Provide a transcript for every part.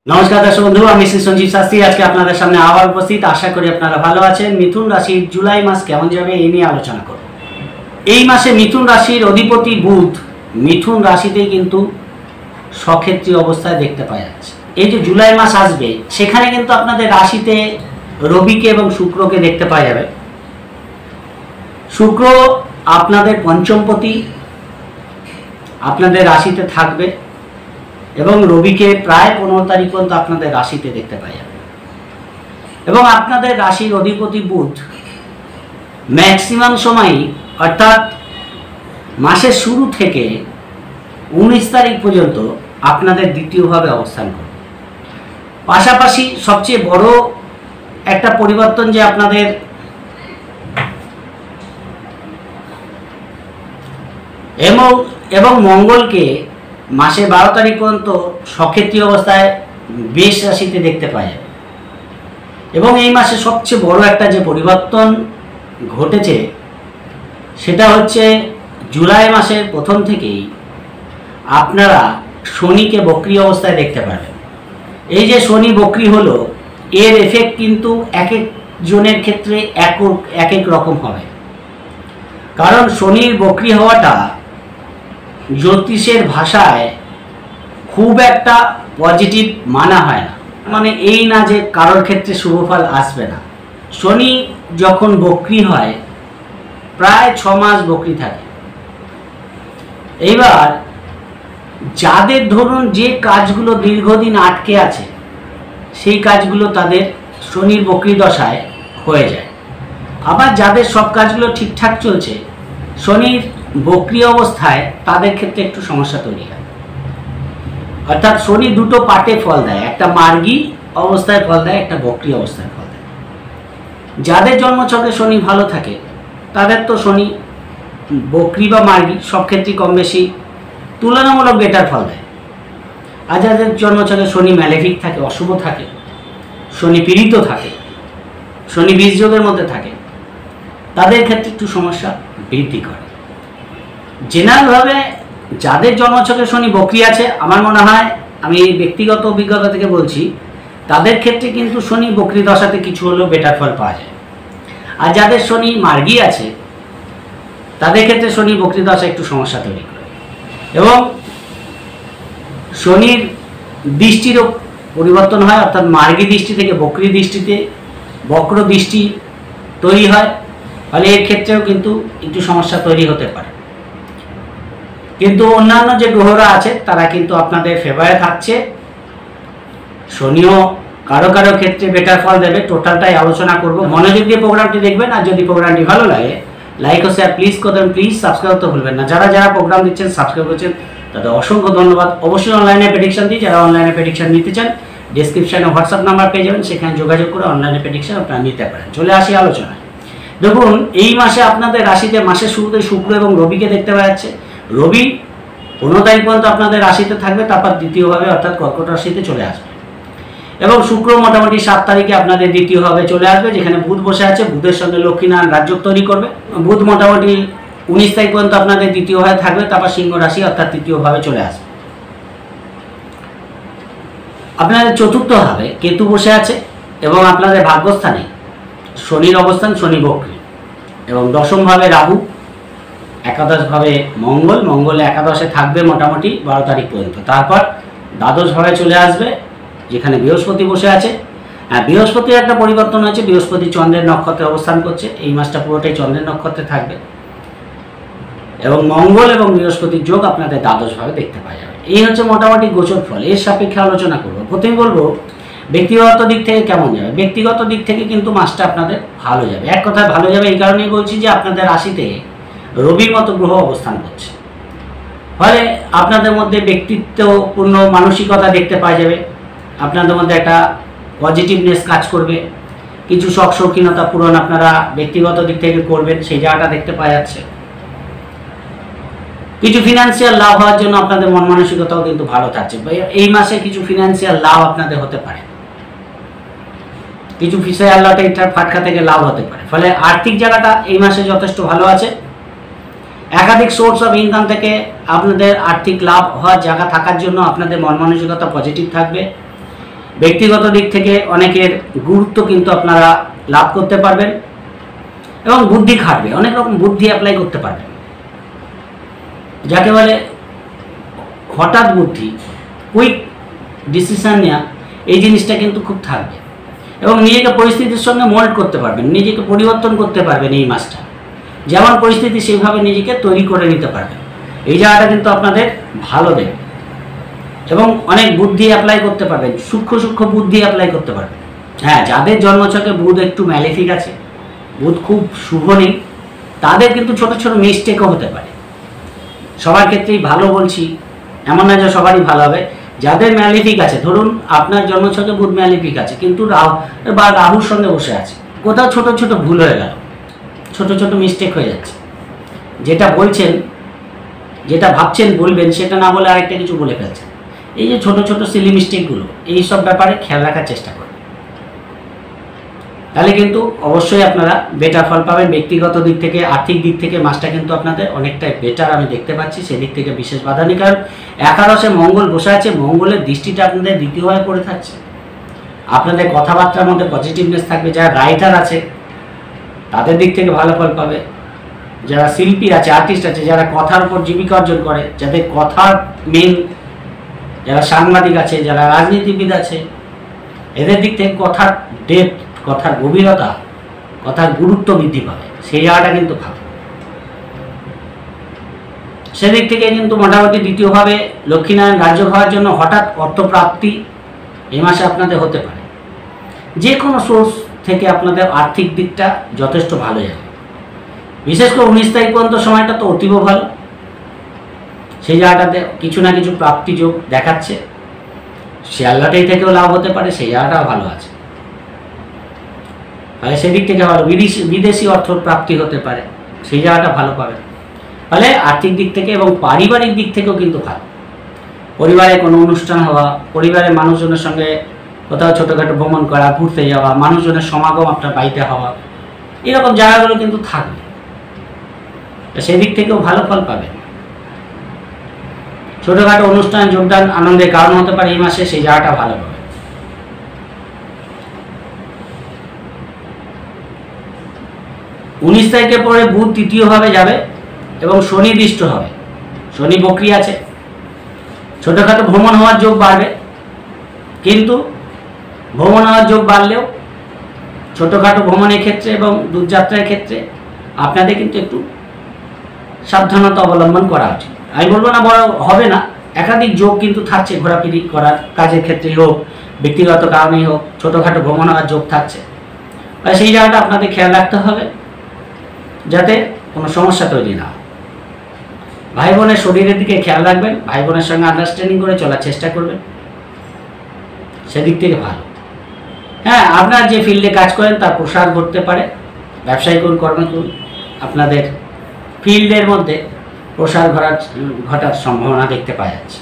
নমস্কার দর্শক বন্ধু, আমি শ্রী সঞ্জীব শাস্ত্রী আজকে আপনাদের সামনে আবার উপস্থিত। আশা করি আপনারা ভালো আছেন। মিথুন রাশির জুলাই মাস কেমন যাবে এই নিয়ে আলোচনা করব। এই মাসে মিথুন রাশির অধিপতি বুধ মিথুন রাশিতেই কিন্তু সক্ষেত্রী অবস্থায় দেখতে পাওয়া যাচ্ছে। এই যে জুলাই মাস আসবে সেখানে কিন্তু আপনাদের রাশিতে রবিকে এবং শুক্রকে দেখতে পাওয়া যাবে। শুক্র আপনাদের পঞ্চমপতি আপনাদের রাশিতে থাকবে এবং রবিকে প্রায় 15 তারিখ পর্যন্ত আপনাদের রাশিতে দেখতে পাওয়া যাবে। এবং আপনাদের রাশির অধিপতি বুধ ম্যাক্সিমাম সময়ই অর্থাৎ মাসের শুরু থেকে 19 তারিখ পর্যন্ত আপনাদের দ্বিতীয়ভাবে অবস্থান করবে। পাশাপাশি সবচেয়ে বড় একটা পরিবর্তন যে আপনাদের এবং মঙ্গলকে মাসে 12 তারিখ পর্যন্ত সক্ষেত্রী অবস্থায় মেষ রাশিতে দেখতে পাওয়া যাবে। এবং এই মাসে সবচেয়ে বড় একটা যে পরিবর্তন ঘটেছে সেটা হচ্ছে জুলাই মাসের প্রথম থেকেই আপনারা শনিকে বক্রী অবস্থায় দেখতে পাবেন। এই যে শনি বক্রী হলো এর এফেক্ট কিন্তু এক এক জনের ক্ষেত্রে এক এক রকম হবে। কারণ শনির বক্রী হওয়াটা জ্যোতিষের ভাষায় খুব একটা পজিটিভ মানা হয় না। মানে এই না যে কারোর ক্ষেত্রে শুভফল আসবে না। শনি যখন বক্রী হয় প্রায় 6 মাস বক্রী থাকে। এইবার যাদের ধরুন যে কাজগুলো দীর্ঘদিন আটকে আছে সেই কাজগুলো তাদের শনির বক্রী দশায় হয়ে যায়। আবার যাদের সব কাজগুলো ঠিকঠাক চলছে শনির বক্রী অবস্থায় তাদের ক্ষেত্রে একটু সমস্যা তৈরি হয়। অর্থাৎ শনি দুটো পার্টে ফল দেয়, একটা মার্গী অবস্থায় ফল দেয়, একটা বক্রী অবস্থায় ফল দেয়। যাদের জন্মছকে শনি ভালো থাকে তাদের তো শনি বক্রী বা মার্গী সব ক্ষেত্রেই কম বেশি তুলনামূলক বেটার ফল দেয়। আর যাদের জন্মছকে শনি ম্যালেফিক থাকে, অশুভ থাকে, শনি পীড়িত থাকে, শনি বীজযোগের মধ্যে থাকে, তাদের ক্ষেত্রে একটু সমস্যা বৃদ্ধি করে। জেনারেলভাবে যাদের জন্মছকে শনি বক্রী আছে আমার মনে হয়, আমি ব্যক্তিগত অভিজ্ঞতা থেকে বলছি, তাদের ক্ষেত্রে কিন্তু শনি বক্রী দশাতে কিছু হলেও বেটার ফল পাওয়া যায়। আর যাদের শনি মার্গী আছে তাদের ক্ষেত্রে শনি বক্রী দশা একটু সমস্যা তৈরি করে। এবং শনির দৃষ্টিরও পরিবর্তন হয়, অর্থাৎ মার্গী দৃষ্টি থেকে বক্রী দৃষ্টিতে বক্র দৃষ্টি তৈরি হয়। ফলে এর ক্ষেত্রেও কিন্তু একটু সমস্যা তৈরি হতে পারে। কিন্তু অন্যান্য যে গ্রহরা আছে তারা কিন্তু আপনাদের ফেভারে থাকছে। শনিও কারো কারো ক্ষেত্রে বেটার ফল দেবে। টোটালটাই আলোচনা করব, মনোযোগ দিয়ে প্রোগ্রামটি দেখবেন। আর যদি প্রোগ্রামটি ভালো লাগে লাইক ও শেয়ার প্লিজ করবেন। প্লিজ সাবস্ক্রাইব তো ভুলবেন না। যারা যারা প্রোগ্রাম দিচ্ছেন সাবস্ক্রাইব করছেন তাদের অসংখ্য ধন্যবাদ। অবশ্যই অনলাইনে প্রেডিকশন দিই। যারা অনলাইনে প্রেডিকশন নিতে চান ডেসক্রিপশনে হোয়াটসঅ্যাপ নাম্বার পেয়ে যাবেন, সেখানে যোগাযোগ করে অনলাইনে প্রেডিকশন আপনারা নিতে পারেন। চলে আসি আলোচনায়। দেখুন এই মাসে আপনাদের রাশিতে মাসের শুরুতে শুক্র এবং রবিকে দেখতে পাওয়া যাচ্ছে। রবি 15 তারিখ পর্যন্ত আপনাদের রাশিতে থাকবে, তারপর দ্বিতীয়ভাবে অর্থাৎ কর্কট রাশিতে চলে আসবে। এবং শুক্র মোটামুটি 7 তারিখে আপনাদের দ্বিতীয়ভাবে চলে আসবে, যেখানে বুধ বসে আছে। বুধের সঙ্গে লক্ষ্মীনারায়ণ রাজযোগ তৈরি করবে। বুধ মোটামুটি 19 তারিখ পর্যন্ত আপনাদের দ্বিতীয়ভাবে থাকবে, তারপর সিংহ রাশি অর্থাৎ তৃতীয়ভাবে চলে আসবে। আপনাদের চতুর্থভাবে কেতু বসে আছে এবং আপনাদের ভাগ্যস্থানে শনির অবস্থান, শনি বক্রী। এবং দশমভাবে রাহু, একাদশভাবে মঙ্গল একাদশে থাকবে মোটামুটি 12 তারিখ পর্যন্ত। তারপর দ্বাদশভাবে চলে আসবে যেখানে বৃহস্পতি বসে আছে। বৃহস্পতির একটা পরিবর্তন হয়েছে, বৃহস্পতি চন্দ্রের নক্ষত্রে অবস্থান করছে। এই মাসটা পুরোটাই চন্দ্রের নক্ষত্রে থাকবে এবং মঙ্গল এবং বৃহস্পতির যোগ আপনাদের দ্বাদশভাবে দেখতে পাওয়া যাবে। এই হচ্ছে মোটামুটি গোচর ফল। এর সাপেক্ষে আলোচনা করব। প্রথমে বলবো ব্যক্তিগত দিক থেকে কেমন যাবে। ব্যক্তিগত দিক থেকে কিন্তু মাসটা আপনাদের ভালো যাবে। এক কথায় ভালো যাবে এই কারণেই বলছি যে আপনাদের রাশিতে রবির মতো গ্রহ অবস্থান করছে। ফলে আপনাদের মধ্যে ব্যক্তিত্বপূর্ণ মানসিকতা দেখতে পাওয়া যাবে। আপনাদের মধ্যে একটা পজিটিভনেস কাজ করবে। কিছু শখ শৌখিনতা পূরণ আপনারা ব্যক্তিগত দিক থেকে করবেন, সেই জায়গাটা দেখতে পাওয়া যাচ্ছে। কিছু ফিনান্সিয়াল লাভ হওয়ার জন্য আপনাদের মন মানসিকতাও কিন্তু ভালো থাকছে। এই মাসে কিছু ফিনান্সিয়াল লাভ আপনাদের হতে পারে, কিছু ফিসে আল্লাহ ফাটকা থেকে লাভ হতে পারে। ফলে আর্থিক জায়গাটা এই মাসে যথেষ্ট ভালো আছে। একাধিক সোর্স অফ ইনকাম থেকে আপনাদের আর্থিক লাভ হওয়ার জায়গা থাকার জন্য আপনাদের মন মানসিকতা পজিটিভ থাকবে ব্যক্তিগত দিক থেকে অনেকের গুরুত্ব কিন্তু আপনারা লাভ করতে পারবেন এবং বুদ্ধি খাটবে, অনেক রকম বুদ্ধি অ্যাপ্লাই করতে পারবেন, যাকে বলে হঠাৎ বুদ্ধি, কুইক ডিসিশন নেওয়া, এই জিনিসটা কিন্তু খুব থাকবে এবং নিজেকে পরিস্থিতির সঙ্গে মোল্ড করতে পারবেন, নিজেকে পরিবর্তন করতে পারবেন। এই মাসটা যেমন পরিস্থিতি সেইভাবে নিজেকে তৈরি করে নিতে পারবেন। এই জায়গাটা কিন্তু আপনাদের ভালো দেবে এবং অনেক বুদ্ধি অ্যাপ্লাই করতে পারবেন, সূক্ষ্ম সূক্ষ্ম বুদ্ধি অ্যাপ্লাই করতে পারবেন। হ্যাঁ, যাদের জন্মছকে বুধ একটু ম্যালেফিক আছে, বুধ খুব শুভ নেই, তাদের কিন্তু ছোট ছোট মিস্টেকও হতে পারে। সবার ক্ষেত্রেই ভালো বলছি এমন না যে সবারই ভালো হবে। যাদের ম্যালেফিক আছে, ধরুন আপনার জন্মছকে বুধ ম্যালেফিক আছে কিন্তু রাহুর সঙ্গে বসে আছে, কোথাও ছোট ছোট ভুল হয়ে গেল, ছোট ছোট মিস্টেক হয়ে যাচ্ছে, যেটা বলছেন, যেটা ভাবছেন বলবেন সেটা না বলে আরেকটা কিছু বলে ফেলছেন। এই যে ছোট ছোট সিলি মিস্টেকগুলো, এই সব ব্যাপারে খেয়াল রাখার চেষ্টা করুন, তাহলে কিন্তু অবশ্যই আপনারা বেটার ফল পাবেন। ব্যক্তিগত দিক থেকে, আর্থিক দিক থেকে মাসটা কিন্তু আপনাদের অনেকটাই বেটার আমি দেখতে পাচ্ছি, সেদিক থেকে বিশেষ বাধা নেই। কারণ একাদশে মঙ্গল বসে আছে, মঙ্গলের দৃষ্টিটা আপনাদের দ্বিতীয়ভাবে পড়ে থাকছে। আপনাদের কথাবার্তার মধ্যে পজিটিভনেস থাকবে। যারা রাইটার আছে তাদের দিক থেকে ভালো ফল পাবে, যারা শিল্পী আছে, আর্টিস্ট আছে, যারা কথার উপর জীবিকা অর্জন করে, যাদের কথার মেন, যারা সাংবাদিক আছে, যারা রাজনীতিবিদ আছে, এদের দিক থেকে কথার ডেপথ, কথার গভীরতা, কথার গুরুত্ব বৃদ্ধি পাবে, সেই জায়গাটা কিন্তু ভালো। সেদিক থেকে কিন্তু মোটামুটি দ্বিতীয়ভাবে লক্ষ্মীনারায়ণ রাজ্য হওয়ার জন্য হঠাৎ অর্থপ্রাপ্তি এই মাসে আপনাদের হতে পারে। যে কোনো সোর্স থেকে আপনাদের আর্থিক দিকটা যথেষ্ট ভালো যাবে। বিশেষ করে 19 তারিখ পর্যন্ত সময়টা তো অতীব ভালো, সেই জায়গাটাতে কিছু না কিছু প্রাপ্তি যোগ দেখাচ্ছে। শেয়ার লটারি থেকেও লাভ হতে পারে, সেই জায়গাটাও ভালো আছে, তাহলে সেদিক থেকে ভালো। বিদেশি অর্থ প্রাপ্তি হতে পারে, সেই জায়গাটা ভালো পাবে। ফলে আর্থিক দিক থেকে এবং পারিবারিক দিক থেকেও কিন্তু ভালো। পরিবারে কোনো অনুষ্ঠান হওয়া, পরিবারের মানুষজনের সঙ্গে কোথাও ছোটোখাটো ভ্রমণ করা, ঘুরতে যাওয়া, মানুষজনের সমাগম আপনার বাড়িতে হওয়া, এরকম জায়গাগুলো কিন্তু থাকবে, সেদিক থেকেও ভালো ফল পাবেন। ছোটোখাটো অনুষ্ঠান যোগদান আনন্দের কারণ হতে পারে এই মাসে, সেই জায়গাটা ভালো পাবে। উনিশ তারিখের পরে বুধ তৃতীয়ভাবে যাবে এবং শনি দৃষ্ট হবে, শনি বক্রী আছে। ছোটোখাটো ভ্রমণ হওয়ার যোগ বাড়বে, কিন্তু ভ্রমণ হওয়ার যোগ বাড়লেও ছোটোখাটো ভ্রমণের ক্ষেত্রে এবং দূরযাত্রার ক্ষেত্রে আপনাদের কিন্তু একটু সাবধানতা অবলম্বন করা উচিত। আমি বলবো না বড় হবে না, একাধিক যোগ কিন্তু থাকছে ঘোরাফিরি করার, কাজের ক্ষেত্রেই হোক, ব্যক্তিগত কারণেই হোক, ছোটোখাটো ভ্রমণ হওয়ার যোগ থাকছে। আর সেই জায়গাটা আপনাদের খেয়াল রাখতে হবে যাতে কোনো সমস্যা তৈরি না হয়। ভাই বোনের শরীরের দিকে খেয়াল রাখবেন, ভাই বোনের সঙ্গে আন্ডারস্ট্যান্ডিং করে চলার চেষ্টা করবেন, সেদিক থেকে ভালো। হ্যাঁ, আপনার যে ফিল্ডে কাজ করেন তার প্রসার ঘটতে পারে, ব্যবসায়ী করুন, কর্মে করুন, আপনাদের ফিল্ডের মধ্যে প্রসার ঘটার সম্ভাবনা দেখতে পাওয়া যাচ্ছে।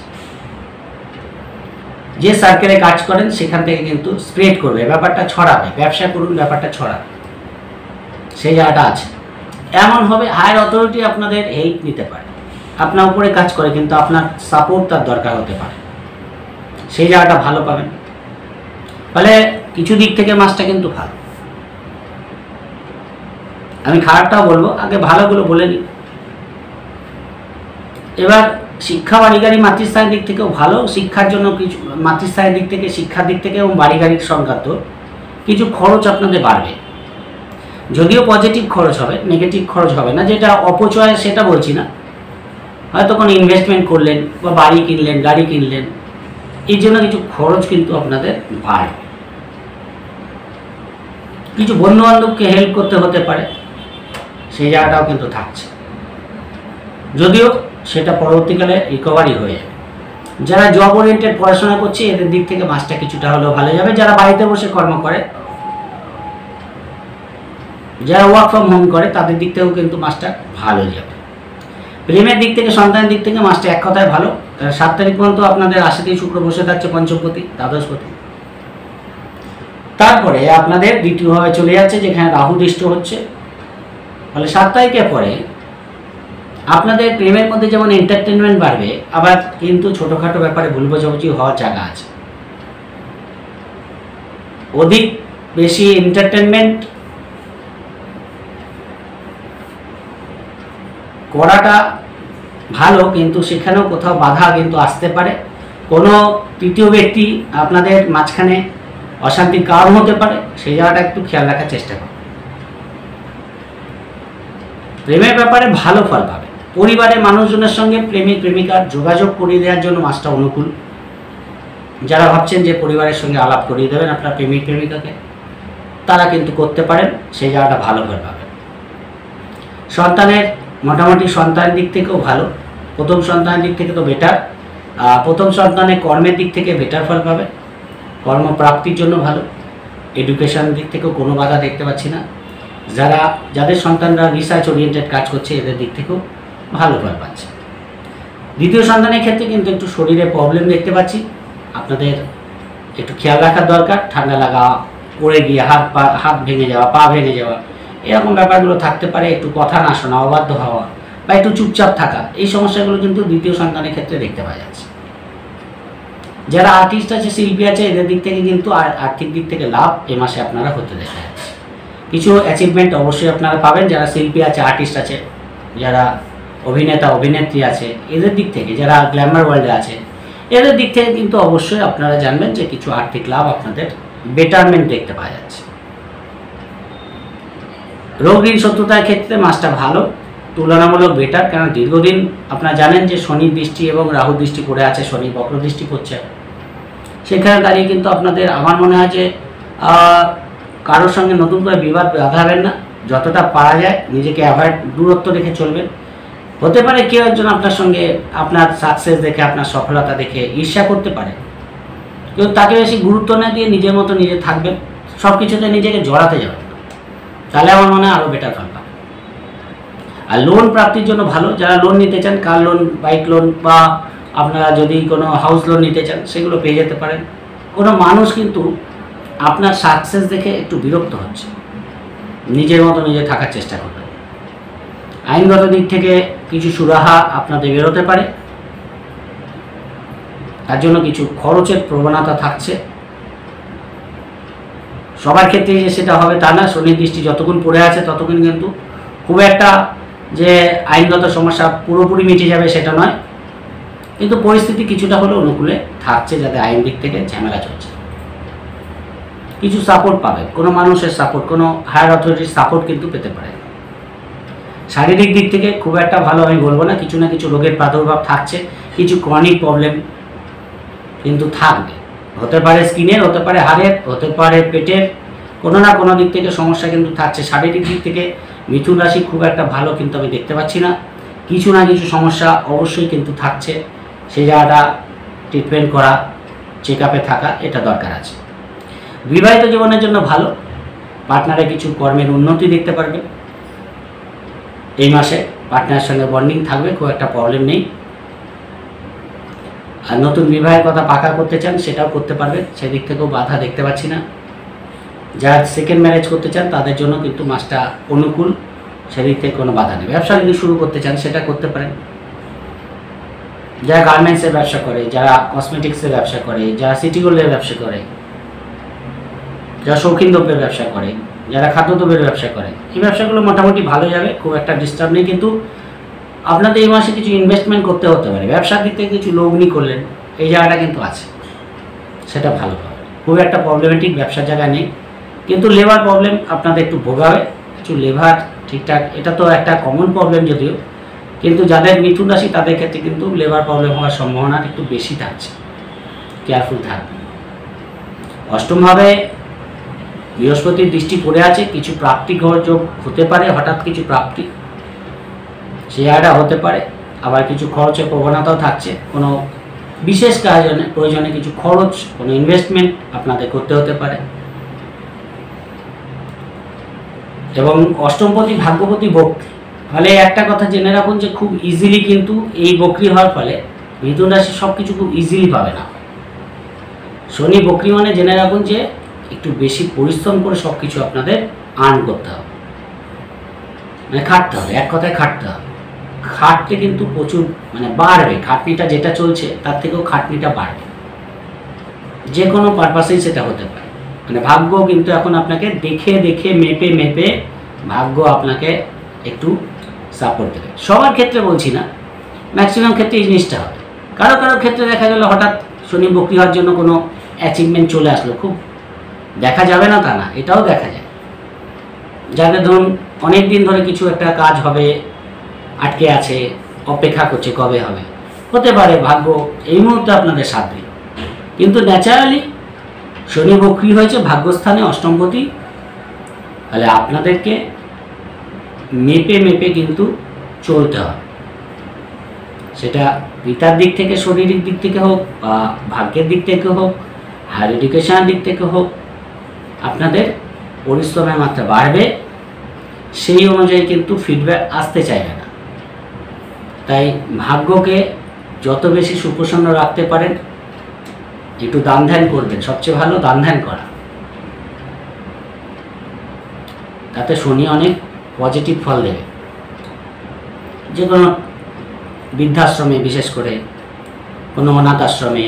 যে সার্কেলে কাজ করেন সেখান থেকে কিন্তু স্প্রেড করবে, ব্যাপারটা ছড়াবে, ব্যবসা করুন, ব্যাপারটা ছড়াবে, সেই জায়গাটা আছে। এমন হবে হায়ার অথরিটি আপনাদের হেল্প নিতে পারে, আপনার উপরে কাজ করে কিন্তু আপনার সাপোর্ট তার দরকার হতে পারে, সেই জায়গাটা ভালো পাবেন। ফলে কিছু দিক থেকে মাসটা কিন্তু ভালো। আমি খারাপটাও বলবো, আগে ভালোগুলো বলে নিই। এবার শিক্ষা, বাড়ি গাড়ি, মাতৃস্থানের দিক থেকেও ভালো। শিক্ষার জন্য কিছু, মাতৃস্থানের দিক থেকে, শিক্ষার দিক থেকে এবং বাড়ি গাড়ির সংক্রান্ত কিছু খরচ আপনাদের বাড়বে, যদিও পজিটিভ খরচ হবে, নেগেটিভ খরচ হবে না। যেটা অপচয় সেটা বলছি না, হয়তো কোনো ইনভেস্টমেন্ট করলেন বা বাড়ি কিনলেন, গাড়ি কিনলেন, এই জন্য কিছু খরচ কিন্তু আপনাদের বাড়বে। কিছু বন্ধু বান্ধবকে হেল্প করতে হতে পারে, সেই জায়গাটাও কিন্তু থাকছে, যদিও সেটা পরবর্তীকালে রিকভারি হয়ে যাবে। যারা জব ওরিয়েন্টেড পড়াশোনা করছে এদের দিক থেকে মাসটা কিছুটা হলেও ভালো যাবে। যারা বাড়িতে বসে কর্ম করে, যারা ওয়ার্ক ফ্রম হোম করে, তাদের দিক থেকেও কিন্তু মাসটা ভালো যাবে। প্রেমের দিক থেকে, সন্তানের দিক থেকে মাসটা এক কথায় ভালো। 7 তারিখ পর্যন্ত আপনাদের রাশিতেই শুক্র বসে থাকছে, পঞ্চমপতি, দ্বাদশপতি। তারপরে আপনাদের দ্বিতীয়ভাবে চলে যাচ্ছে যেখানে রাহু দৃষ্ট হচ্ছে। ফলে 7 তারিখের পরে আপনাদের প্রেমের মধ্যে যেমন এন্টারটেনমেন্ট বাড়বে, আবার কিন্তু ছোটোখাটো ব্যাপারে ভুল বোঝাবুঝি হওয়ার জায়গা আছে। অধিক বেশি এন্টারটেনমেন্ট করাটা ভালো, কিন্তু সেখানেও কোথাও বাধা কিন্তু আসতে পারে। কোনো তৃতীয় ব্যক্তি আপনাদের মাঝখানে অশান্তির কারণ হতে পারে, সেই জায়গাটা একটু খেয়াল রাখার চেষ্টা করুন। প্রেমের ব্যাপারে ভালো ফল পাবে। পরিবারের মানুষজনের সঙ্গে প্রেমিক প্রেমিকার যোগাযোগ করিয়ে দেওয়ার জন্য মাসটা অনুকূল। যারা ভাবছেন যে পরিবারের সঙ্গে আলাপ করিয়ে দেবেন আপনার প্রেমিক প্রেমিকাকে, তারা কিন্তু করতে পারেন, সেই জায়গাটা ভালো ফল পাবে। সন্তানের মোটামুটি সন্তানের দিক থেকেও ভালো, প্রথম সন্তানের দিক থেকে তো বেটার। প্রথম সন্তানের কর্মের দিক থেকে বেটার ফল পাবে, কর্মপ্রাপ্তির জন্য ভালো। এডুকেশন দিক থেকেও কোনো বাধা দেখতে পাচ্ছি না। যাদের সন্তানরা রিসার্চ ওরিয়েন্টেড কাজ করছে এদের দিক থেকেও ভালো ফল পাচ্ছে। দ্বিতীয় সন্তানের ক্ষেত্রে কিন্তু একটু শরীরে প্রবলেম দেখতে পাচ্ছি, আপনাদের একটু খেয়াল রাখার দরকার। ঠান্ডা লাগা, পড়ে গিয়ে হাত ভেঙে যাওয়া, পা ভেঙে যাওয়া, এরকম ব্যাপারগুলো থাকতে পারে। একটু কথা না শোনা, অবাধ্য হওয়া বা একটু চুপচাপ থাকা, এই সমস্যাগুলো কিন্তু দ্বিতীয় সন্তানের ক্ষেত্রে দেখতে পাওয়া যাচ্ছে। যারা আর্টিস্ট আছে, শিল্পী আছে, এদের দিক থেকে কিন্তু আর্থিক দিক থেকে লাভ এ মাসে আপনারা হতে দেখা যাচ্ছে। কিছু অ্যাচিভমেন্ট অবশ্যই আপনারা পাবেন। যারা শিল্পী আছে, আর্টিস্ট আছে, যারা অভিনেতা অভিনেত্রী আছে, এদের দিক থেকে, যারা গ্ল্যামার ওয়ার্ল্ডে আছে, এদের দিক থেকে কিন্তু অবশ্যই আপনারা জানবেন যে কিছু আর্থিক লাভ আপনাদের বেটারমেন্ট দেখতে পাওয়া যাচ্ছে। রোগ ঋণ শত্রুতার ক্ষেত্রে মাসটা ভালো, তুলনামূলক বেটার। কারণ দীর্ঘদিন আপনারা জানেন যে শনির দৃষ্টি এবং রাহুর দৃষ্টি পড়ে আছে, শনি বক্র দৃষ্টি পড়ছে। সেখানে দাঁড়িয়ে কিন্তু আপনাদের আমার মনে হয় যে কারোর সঙ্গে নতুন করে বিবাদ বাঁধাবেন না, যতটা পারা যায় নিজেকে অ্যাভয়েড, দূরত্ব রেখে চলবেন। হতে পারে কেউ একজন আপনার সঙ্গে আপনার সাকসেস দেখে, আপনার সফলতা দেখে ঈর্ষা করতে পারে, কেউ তাকে বেশি গুরুত্ব না দিয়ে নিজের মতো নিজে থাকবেন, সব কিছুতে নিজেকে জড়াতে যাবেন না, তাহলে আমার মনে হয় আরও বেটার ফল পাবেন। আর লোন প্রাপ্তির জন্য ভালো। যারা লোন নিতে চান, কার লোন, বাইক লোন, বা আপনারা যদি কোনো হাউস লোন নিতে চান, সেগুলো পেয়ে যেতে পারেন। কোনো মানুষ কিন্তু আপনার সাকসেস দেখে একটু বিরক্ত হচ্ছে, নিজের মতো নিজে থাকার চেষ্টা করবেন। আইনগত দিক থেকে কিছু সুরাহা আপনাদের বেরোতে পারে, তার জন্য কিছু খরচের প্রবণতা থাকছে। সবার ক্ষেত্রে যে সেটা হবে তা না, শনির দৃষ্টি যতক্ষণ পড়ে আছে ততক্ষণ কিন্তু খুব একটা যে আইনগত সমস্যা পুরোপুরি মিটে যাবে সেটা নয়, কিন্তু পরিস্থিতি কিছুটা হলেও অনুকূলে থাকছে, যাতে আইন দিক থেকে ঝামেলা চলছে। কিছু সাপোর্ট পাবে, কোনো মানুষের সাপোর্ট, কোনো হায়ার অথরিটির সাপোর্ট কিন্তু পেতে পারে। শারীরিক দিক থেকে খুব একটা ভালো আমি বলবো না, কিছু না কিছু রোগের প্রাদুর্ভাব থাকছে, কিছু ক্রনিক প্রবলেম কিন্তু থাকবে। হতে পারে স্কিনের, হতে পারে হাড়ের, হতে পারে পেটের, কোনো না কোনো দিক থেকে সমস্যা কিন্তু থাকছে। শারীরিক দিক থেকে মিথুন রাশি খুব একটা ভালো কিন্তু আমি দেখতে পাচ্ছি না, কিছু না কিছু সমস্যা অবশ্যই কিন্তু থাকছে। সেই জায়গাটা ট্রিটমেন্ট করা, চেক আপে থাকা, এটা দরকার আছে। বিবাহিত জীবনের জন্য ভালো, পার্টনারে কিছু কর্মের উন্নতি দেখতে পারবেন এই মাসে, পার্টনারের সঙ্গে বন্ডিং থাকবে, খুব একটা প্রবলেম নেই। আর নতুন বিবাহের কথা পাকা করতে চান সেটাও করতে পারবেন, সেদিক থেকেও বাধা দেখতে পাচ্ছি না। যারা সেকেন্ড ম্যারেজ করতে চান তাদের জন্য কিন্তু মাসটা অনুকূল, সেদিক থেকে কোনো বাধা নেই। ব্যবসা যদি শুরু করতে চান সেটা করতে পারেন। যারা গার্মেন্টসের ব্যবসা করে, যারা কসমেটিক্সের ব্যবসা করে, যারা সিটি গোল্ডের ব্যবসা করে, যারা শৌখিন দ্রব্যের ব্যবসা করে, যারা খাদ্যদ্রব্যের ব্যবসা করে, এই ব্যবসাগুলো মোটামুটি ভালো যাবে, খুব একটা ডিস্টার্ব নেই। কিন্তু আপনাদের এই মাসে কিছু ইনভেস্টমেন্ট করতে হতে পারে, ব্যবসার দিক থেকে কিছু লগ্নি করলেন, এই জায়গাটা কিন্তু আছে, সেটা ভালো হবে। খুব একটা প্রবলেমেটিক ব্যবসার জায়গা নেই, কিন্তু লেবার প্রবলেম আপনাদের একটু ভোগাবে, কিছু লেবার ঠিকঠাক, এটা তো একটা কমন প্রবলেম যদিও, কিন্তু যাদের মিথুন রাশি তাদের ক্ষেত্রে কিন্তু লেবার প্রবলেম হওয়ার সম্ভাবনা একটু বেশি থাকছে, কেয়ারফুল থাকবে। অষ্টমভাবে বৃহস্পতির দৃষ্টি পড়ে আছে, কিছু প্রাপ্তি যোগ হতে পারে, হঠাৎ কিছু প্রাপ্তি সে জায়গাটা হতে পারে। আবার কিছু খরচের প্রবণতাও থাকছে, কোনো বিশেষ প্রয়োজনে কিছু খরচ, কোনো ইনভেস্টমেন্ট আপনাদের করতে হতে পারে। এবং অষ্টমপতি ভাগ্যপতি বক্রী, ফলে একটা কথা জেনে রাখুন যে খুব ইজিলি কিন্তু এই বক্রী হওয়ার ফলে মিথুন রাশি সব কিছু খুব ইজিলি পাবে না। শনি বক্রী মানে জেনে রাখুন যে একটু বেশি পরিশ্রম করে সব কিছু আপনাদের আর্ন করতে হবে, মানে খাটতে হবে, এক কথায় খাটতে হবে। খাটতে কিন্তু প্রচুর মানে বাড়বে, খাটনিটা যেটা চলছে তার থেকেও খাটনিটা বাড়বে, যে কোনো পারপাসেই সেটা হতে পারে। মানে ভাগ্য কিন্তু এখন আপনাকে দেখে দেখে মেপে মেপে ভাগ্য আপনাকে একটু সাপোর্ট দেবে। সবার ক্ষেত্রে বলছি না, ম্যাক্সিমাম ক্ষেত্রে এই জিনিসটা হবে। কারো কারো ক্ষেত্রে দেখা গেল হঠাৎ শনি বক্রি হওয়ার জন্য কোনো অ্যাচিভমেন্ট চলে আসলো, খুব দেখা যাবে না তা না, এটাও দেখা যায়। যাদের ধরুন অনেক দিন ধরে কিছু একটা কাজ হবে, আটকে আছে, অপেক্ষা করছে কবে হবে, হতে পারে ভাগ্য এই মুহূর্তে আপনাদের সাথ দিল। কিন্তু ন্যাচারালি শনি বক্রি হয়েছে ভাগ্যস্থানে অষ্টমপতি, তাহলে আপনাদেরকে মেপে মেপে কিন্তু চলতে হবে। সেটা পিতার দিক থেকে, শারীরিক দিক থেকে হোক, বা ভাগ্যের দিক থেকে হোক, হায়ার এডুকেশনের দিক থেকে হোক, আপনাদের পরিশ্রমের মাত্রা বাড়বে, সেই অনুযায়ী কিন্তু ফিডব্যাক আসতে চাইবে না। তাই ভাগ্যকে যত বেশি সুপ্রসন্ন রাখতে পারেন, একটু দান ধ্যান করবেন, সবচেয়ে ভালো দান ধ্যান করা, তাতে শনি অনেক পজিটিভ ফল দেবে। যে কোনো বৃদ্ধাশ্রমে, বিশেষ করে কোনো অনাথ আশ্রমে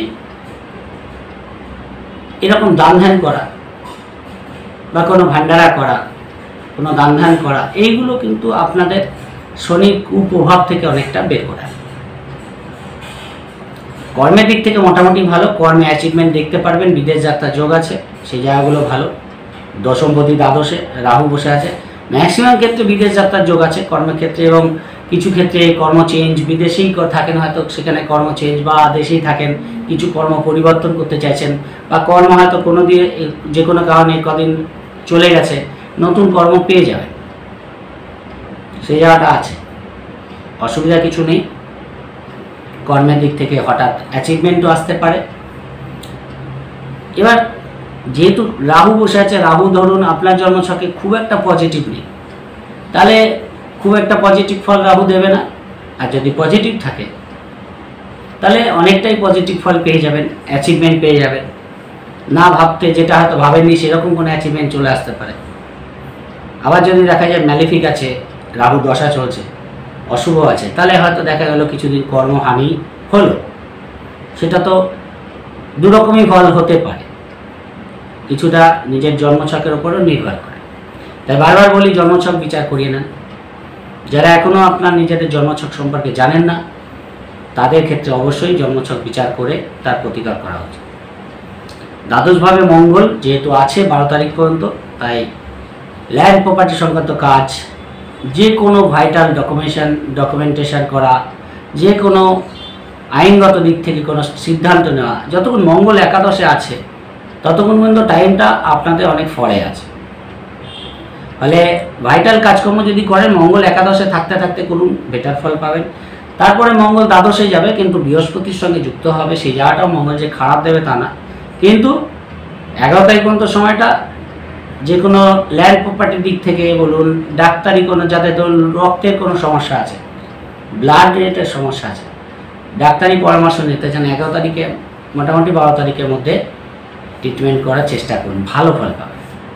এরকম দান ধ্যান করা, বা কোনো ভান্ডারা করা, কোনো দান ধ্যান করা, এইগুলো কিন্তু আপনাদের শনির কুপ্রভাব থেকে অনেকটা বের করা। কর্মের দিক থেকে মোটামুটি ভালো, কর্মে অ্যাচিভমেন্ট দেখতে পারবেন, বিদেশ যাত্রার যোগ আছে, সেই জায়গাগুলো ভালো। দশমপতি দ্বাদশে রাহু বসে আছে, ম্যাক্সিমাম ক্ষেত্রে বিদেশ যাত্রার যোগ আছে কর্মের ক্ষেত্রে, এবং কিছু ক্ষেত্রে কর্ম চেঞ্জ, বিদেশেই থাকেন হয়তো, সেখানে কর্ম চেঞ্জ, বা দেশেই থাকেন কিছু কর্ম পরিবর্তন করতে চাইছেন, বা কর্ম হয়তো কোনো দিয়ে যে কোনো কারণে কদিন চলে গেছে, নতুন কর্ম পেয়ে যাবেন, সেই জায়গাটা আছে, অসুবিধা কিছু নেই। কর্মের দিক থেকে হঠাৎ অ্যাচিভমেন্টও আসতে পারে। এবার যেহেতু রাহু বসে আছে, রাহু ধরুন আপনার জন্মছকে খুব একটা পজিটিভ নেই, তাহলে খুব একটা পজিটিভ ফল রাহু দেবে না। আর যদি পজিটিভ থাকে তাহলে অনেকটাই পজিটিভ ফল পেয়ে যাবেন, অ্যাচিভমেন্ট পেয়ে যাবেন। না ভাবতে, যেটা হয়তো ভাবেননি সেরকম কোনো অ্যাচিভমেন্ট চলে আসতে পারে। আবার যদি দেখা যায় ম্যালিফিক আছে, রাহু দশা চলছে, অশুভ আছে, তাহলে হয়তো দেখা গেল কিছুদিন কর্মহানি হলো। সেটা তো দুরকমই ফল হতে পারে, কিছুটা নিজের জন্মছকের উপরও নির্ভর করে। তাই বারবার বলি, জন্মছক বিচার করিয়ে নেন। যারা এখনও আপনার নিজেদের জন্মছক সম্পর্কে জানেন না, তাদের ক্ষেত্রে অবশ্যই জন্মছক বিচার করে তার প্রতিকার করা উচিত। দ্বাদশভাবে মঙ্গল যেহেতু আছে 12 তারিখ পর্যন্ত, তাই ল্যান্ড প্রপার্টি সংক্রান্ত কাজ, যে কোনো ভাইটাল ডকুমেন্টেশন করা, যে কোনো আইনগত দিক থেকে কোনো সিদ্ধান্ত নেওয়া, যতক্ষণ মঙ্গল একাদশে আছে ততক্ষণ পর্যন্ত টাইমটা আপনাদের অনেক ফরে আছে। ফলে ভাইটাল কাজকর্ম যদি করেন, মঙ্গল একাদশে থাকতে থাকতে করুন, বেটার ফল পাবেন। তারপরে মঙ্গল দ্বাদশে যাবে, কিন্তু বৃহস্পতির সঙ্গে যুক্ত হবে, সেই জায়গাটাও মঙ্গল যে খারাপ দেবে তা না, কিন্তু 11 তারিখ পর্যন্ত সময়টা যে কোনো ল্যান্ড প্রপার্টির দিক থেকে বলুন, ডাক্তারি কোনো, যাদের ধরুন রক্তের কোনো সমস্যা আছে, ব্লাড রিলেটেড সমস্যা আছে, ডাক্তারি পরামর্শ নিতে চান, 11 তারিখে মোটামুটি 12 তারিখের মধ্যে ট্রিটমেন্ট করার চেষ্টা করুন, ভালো ফল পাবেন।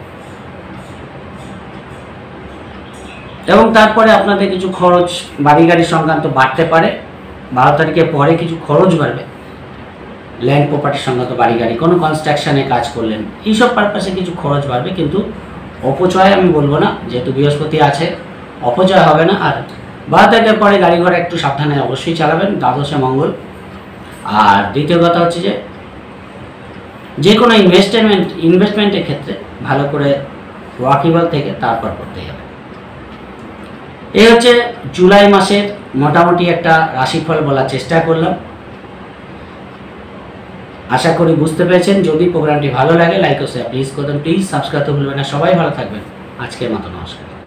এবং তারপরে আপনাদের কিছু খরচ বাড়ি গাড়ি সংক্রান্ত বাড়তে পারে, 12 তারিখের পরে কিছু খরচ বাড়বে, ল্যান্ড প্রপার্টি সংক্রান্ত বাড়ি গাড়ি, কোনো কনস্ট্রাকশানে কাজ করলেন, এইসব পারপাসে কিছু খরচ বাড়বে, কিন্তু অপচয় আমি বলবো না, যেহেতু বৃহস্পতি আছে অপচয় হবে না। আর 12 তারিখের পরে গাড়ি ঘোড়া একটু সাবধানে অবশ্যই চালাবেন, দ্বাদশে মঙ্গল। আর দ্বিতীয় কথা হচ্ছে যে কোনো ইনভেস্টমেন্টের ক্ষেত্রে ভালো করে ওয়াকিবল থেকে তারপর করতে হবে। এই হচ্ছে জুলাই মাসের মোটামুটি একটা রাশিফল বলার চেষ্টা করলাম। আশা করি বুঝতে পেরেছেন। যদি প্রোগ্রামটি ভালো লাগে লাইক ও শেয়ার প্লিজ করবেন, প্লিজ সাবস্ক্রাইব করতে ভুলবেন না। সবাই ভালো থাকবেন। আজকের মতো নমস্কার।